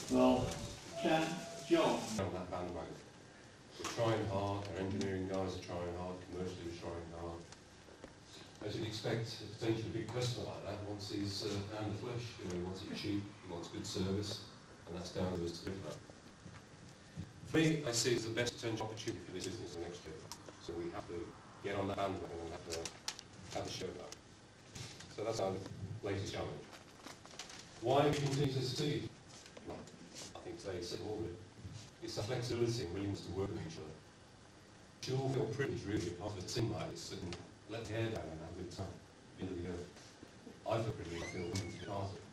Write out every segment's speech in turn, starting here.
Well, John. On that bandwagon. We're trying hard, our engineering guys are trying hard, commercially we're trying hard. As you'd expect, potentially a big customer like that wants his hand of flesh. You know, he wants it cheap, he wants good service, and that's down to us to do that. For me, I see it as the best potential opportunity for this business the next year. So we have to get on that bandwagon and have to show that. So that's our latest challenge. Why we continue to succeed? Well, I think today it's simple. It's the flexibility and willingness to work with each other. We should all feel privileged, really, part of a team like this and let the hair down and have a good time. At the end of the year, I feel privileged, I feel willing to be part of it.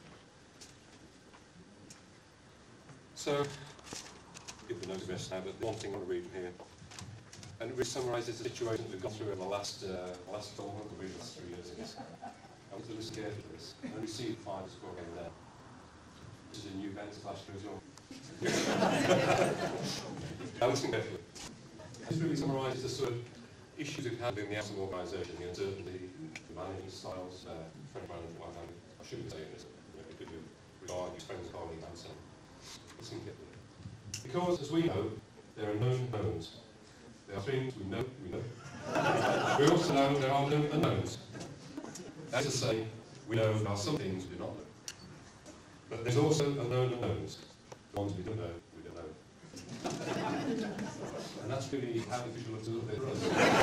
So, give the notes best now, but one thing I want to read from here. And it really summarises the situation that we've gone through in the last 12 months, or really the last 3 years, I guess. I want to listen carefully to this. And we see the final score going down. This is a new event flash through as well. Now listen carefully. This really summarises the sort of issues we've had in the Amazon organisation, the uncertainty, the management styles, French management, what have you. I shouldn't say this, because you regard your friends, colleagues, and so on. Listen carefully. Because, as we know, there are known knowns. There are things we know. We also know there are known unknowns. That is to say, we know there are some things we do not know. But there's also unknown unknowns. The ones we don't know, we don't know. And that's really how the future looks a little bit for us.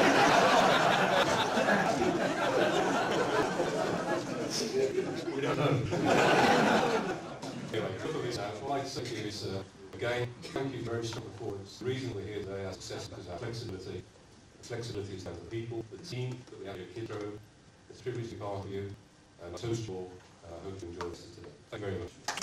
We don't know. Anyway, look at this now. What I'd like to say to you is, again, thank you for very strong performance. The reason we're here today, our success, is because our flexibility. The flexibility is down to the people, the team that we have here at Kidsgrove. It's a privilege to be part of you. And I toast you all, and I hope you enjoy this today. Thank you very much.